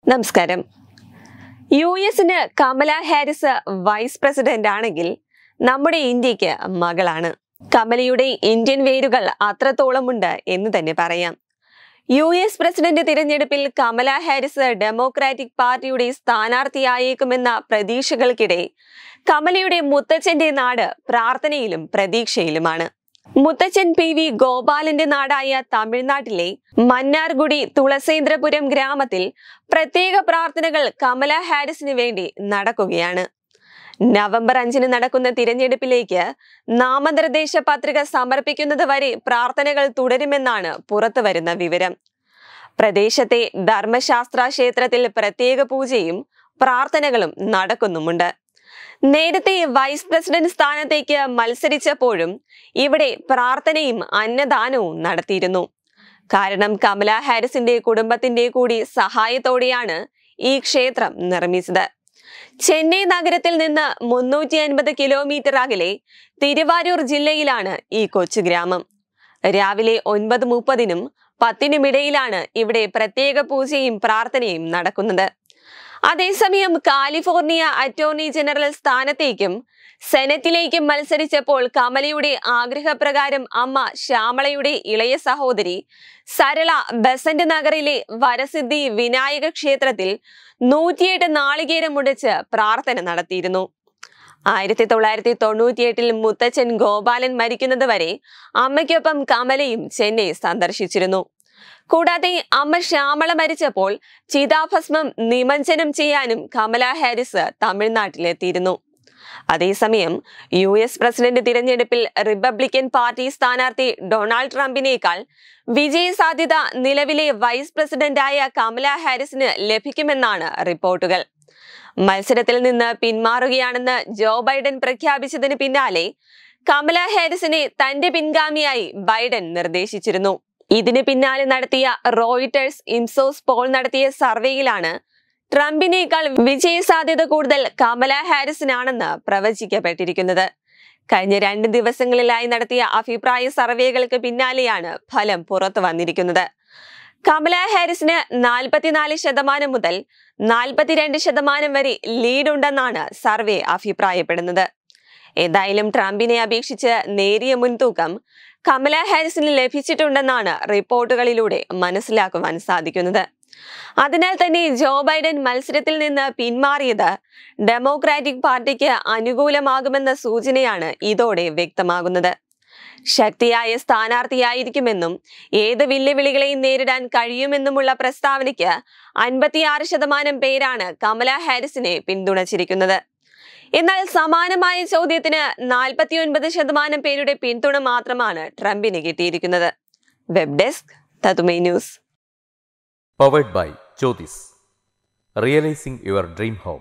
നമസ്കാരം. യുഎസിന് Kamala Harris vice president ആണെങ്കിൽ നമ്മുടെ ഇന്ത്യക്ക് മകളാണ്. കമലയുടെ ഇന്ത്യൻ വേരുകൾ അത്രത്തോളമുണ്ട് എന്ന് തന്നെ പറയാം. യുഎസ് പ്രസിഡന്റ് തിരഞ്ഞെടുപ്പിൽ കമല ഹാരിസ് ഡെമോക്രാറ്റിക് പാർട്ടിയുടെ സ്ഥാനാർത്ഥിയായേക്കുമെന്ന പ്രതീക്ഷകൾക്കിടെ കമലയുടെ മുത്തച്ഛന്റെ നാട് പ്രാർത്ഥനയിലും പ്രതീക്ഷയിലുമാണ്. മുത്തച്ഛൻ PV ഗോപാലന്റെ നാടായ തമിഴ്നാട്ടിലെ മന്നാർഗുഡി തുളസേന്ദ്രപുരം ഗ്രാമത്തിൽ പ്രത്യേക പ്രാർത്ഥനകൾ കമല ഹാരിസിന് വേണ്ടി നടക്കുകയാണ്. നവംബർ 5 നടക്കുന്ന തിരഞ്ഞെടുപ്പിലേക്ക് നാമനിർദ്ദേശ പത്രിക സമർപ്പിക്കുന്നത് വരെ പ്രാർത്ഥനകൾ തുടരുമെന്നാണ് പുറത്തുവരുന്ന വിവരം. പ്രദേശത്തെ ധർമ്മശാസ്ത്ര ക്ഷേത്രത്തിൽ പ്രത്യേക പൂജയും പ്രാർത്ഥനകളും നടക്കുന്നുമുണ്ട്. നേരത്തെ വൈസ് പ്രസിഡന്റ് സ്ഥാനത്തേക്ക് മത്സരിച്ചപ്പോഴും ഇവിടെ പ്രാർത്ഥനയും അന്നദാനവും നടത്തിയിരുന്നു. കാരണം കമല ഹാരിസിന്റെ കുടുംബത്തിന്റെ കൂടി സഹായത്തോടെയാണ് ഈ ക്ഷേത്രം നിർമ്മിച്ചത്. ചെന്നൈ നഗരത്തിൽ നിന്ന് 350 കിലോമീറ്റർ അകലെ തിരുവാരൂർ ജില്ലയിലാണ് ഈ കൊച്ചു ഗ്രാമം. രാവിലെ 9:30-നും 10-നും ഇടയിലാണ് ഇവിടെ പ്രത്യേക പൂജയും പ്രാർത്ഥനയും നടക്കുന്നത്. അതേസമയം കാലിഫോർണിയ അറ്റോർണി ജനറൽ സ്ഥാനത്തേക്കും സെനറ്റിലേക്കും മത്സരിച്ചപ്പോൾ കമലയുടെ ആഗ്രഹപ്രകാരം അമ്മ ശ്യാമളയുടെ ഇളയ സഹോദരി സരള ബസന്റ് നഗറിലെ വരസിദ്ധി വിനായക ക്ഷേത്രത്തിൽ 108 നാളികേരം മുടച്ച് പ്രാർത്ഥന നടത്തിയിരുന്നു. 1998-ൽ മുത്തച്ഛൻ ഗോപാലൻ മരിക്കുന്നത് വരെ അമ്മയ്ക്കൊപ്പം കമലയും ചെന്നൈ സന്ദർശിച്ചിരുന്നു. കൂടാതെ അമ്മ ശ്യാമള മരിച്ചപ്പോൾ ചിതാഭസ്മം നിമജ്ജനം ചെയ്യാനും കമല ഹാരിസ് തമിഴ്നാട്ടിലെത്തിയിരുന്നു. അതേസമയം US പ്രസിഡന്റ് തിരഞ്ഞെടുപ്പിൽ റിപ്പബ്ലിക്കൻ പാർട്ടി സ്ഥാനാർത്ഥി ഡൊണാൾഡ് ട്രംപിനേക്കാൾ വിജയ സാധ്യത നിലവിലെ വൈസ് പ്രസിഡന്റായ കമല ഹാരിസിന് ലഭിക്കുമെന്നാണ് റിപ്പോർട്ടുകൾ. മത്സരത്തിൽ നിന്ന് പിന്മാറുകയാണെന്ന് ജോ ബൈഡൻ പ്രഖ്യാപിച്ചതിന് പിന്നാലെ കമല ഹാരിസിനെ തന്റെ പിൻഗാമിയായി ബൈഡൻ നിർദ്ദേശിച്ചിരുന്നു. ഇതിന് പിന്നാലെ നടത്തിയ റോയിട്ടേഴ്സ് ഇംസോസ് പോൾ നടത്തിയ സർവേയിലാണ് ട്രംപിനേക്കാൾ വിജയ സാധ്യത കൂടുതൽ കമല ഹാരിസിനാണെന്ന് പ്രവചിക്കപ്പെട്ടിരിക്കുന്നത്. കഴിഞ്ഞ 2 ദിവസങ്ങളിലായി നടത്തിയ അഭിപ്രായ സർവേകൾക്ക് പിന്നാലെയാണ് ഫലം പുറത്തു വന്നിരിക്കുന്നത്. കമല ഹാരിസിന് 44% മുതൽ 42% വരെ ലീഡ് ഉണ്ടെന്നാണ് സർവേ അഭിപ്രായപ്പെടുന്നത്. ഏതായാലും ട്രംപിനെ അപേക്ഷിച്ച് നേരിയ മുൻതൂക്കം കമല ഹാരിസിന് ലഭിച്ചിട്ടുണ്ടെന്നാണ് റിപ്പോർട്ടുകളിലൂടെ മനസ്സിലാക്കുവാൻ സാധിക്കുന്നത്. അതിനാൽ തന്നെ ജോ ബൈഡൻ മത്സരത്തിൽ നിന്ന് പിന്മാറിയത് ഡെമോക്രാറ്റിക് പാർട്ടിക്ക് അനുകൂലമാകുമെന്ന സൂചനയാണ് ഇതോടെ വ്യക്തമാകുന്നത്. ശക്തിയായ സ്ഥാനാർത്ഥിയായിരിക്കുമെന്നും ഏത് വെല്ലുവിളികളെയും നേരിടാൻ കഴിയുമെന്നുമുള്ള പ്രസ്താവനയ്ക്ക് 56% പേരാണ് കമല ഹാരിസിനെ പിന്തുണച്ചിരിക്കുന്നത്. എന്നാൽ സമാനമായ ചോദ്യത്തിന് 49% പേരുടെ പിന്തുണ മാത്രമാണ് ട്രംപിന് കിട്ടിയിരിക്കുന്നത്. വെബ് ഡെസ്ക് തത്തുമൈ news. Powered by Jyotis. Realizing your dream home.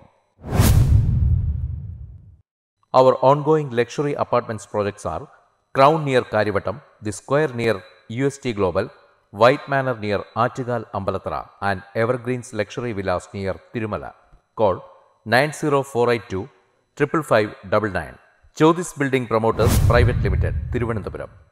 Our ongoing luxury apartments projects are Crown near Karivattam, The Square near UST Global, White Manor near Aattugal Ambalathara, and Evergreens Luxury Villas near Tirumala. Call 90482 55599. Jyotis Building Promoters Private Limited, Thiruvananthapuram.